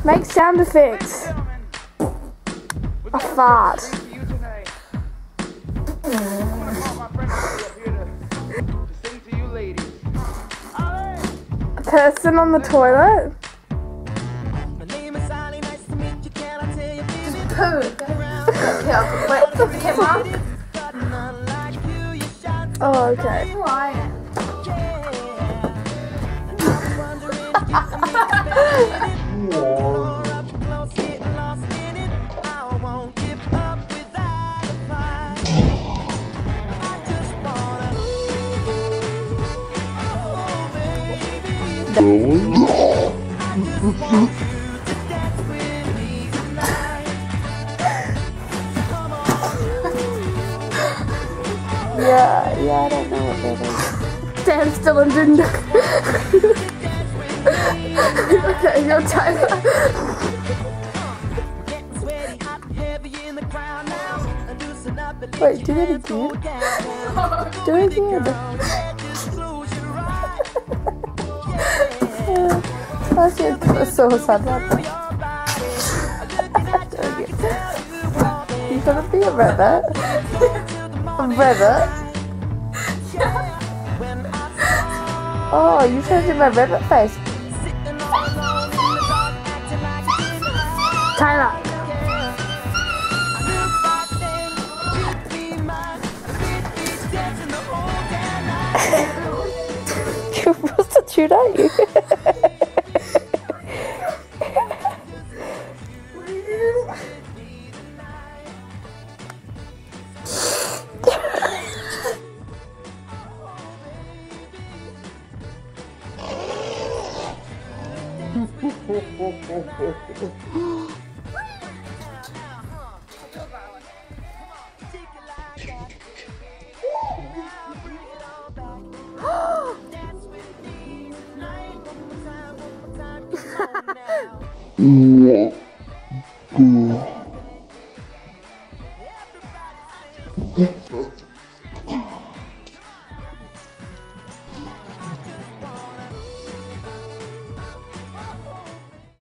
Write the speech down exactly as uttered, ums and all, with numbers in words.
Make sound effects. A fart. A person on the toilet. Just poo. Here, wait, put the camera. Oh, okay. Why? Yeah, yeah, I don't know what that is. Damn, still under nook. Okay, you're Tayla. Wait, do that again? Do it again. That's your suicide right there. You gonna be a rabbit? A rabbit? Oh, you turned in my rabbit face. Tayla. You're a prostitute, aren't you? Yeah.